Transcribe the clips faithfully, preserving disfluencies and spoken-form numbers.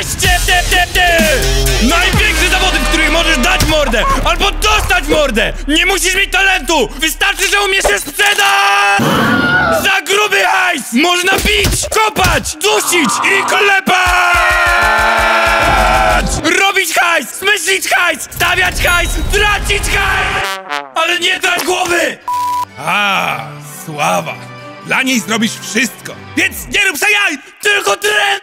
osiemnaście! Ty, ty, ty. Największe zawody, w których możesz dać mordę albo dostać mordę! Nie musisz mieć talentu! Wystarczy, że umiesz się sprzedać! Za gruby hajs! Można bić, kopać, dusić i klepać! Robić hajs, smyślić hajs, stawiać hajs, tracić hajs! Ale nie trać głowy! A, sława. Dla niej zrobisz wszystko, więc nie rób se jaj! Tylko tren...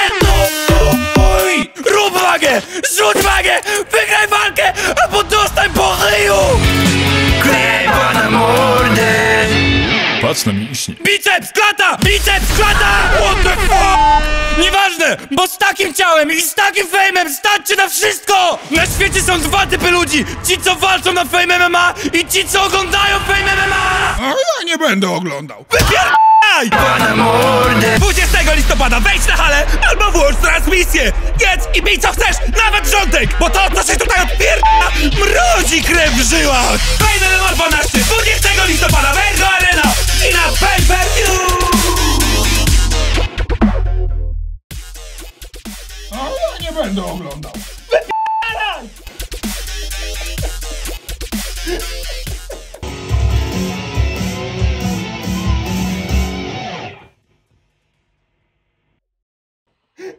Oj! Rób wagę! Rzuć wagę! Wygraj walkę! Albo dostań po ryju! Klepa na mordę! Patrz na mięśnie. Biceps, klata! Biceps, klata! What the fuck? Nieważne, bo z takim ciałem i z takim fejmem starczy na wszystko! Na świecie są dwa typy ludzi! Ci, co walczą na Fame M M A i ci, co oglądają Fame M M A! A ja nie będę oglądał. Wypierdaj! Pana mordę! dwudziestego listopada wejdź na halę albo włącz transmisję! Jedz i bij co chcesz, nawet wrzątek! Bo to, co się tutaj odpierda, mrozi krew w żyłach! Fame M M A dwanaście, dwudziestego listopada wejdź do Arena i na pay per view! A ja nie będę oglądał. Wypierdaj!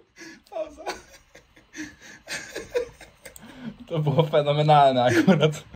To było fenomenalne akurat.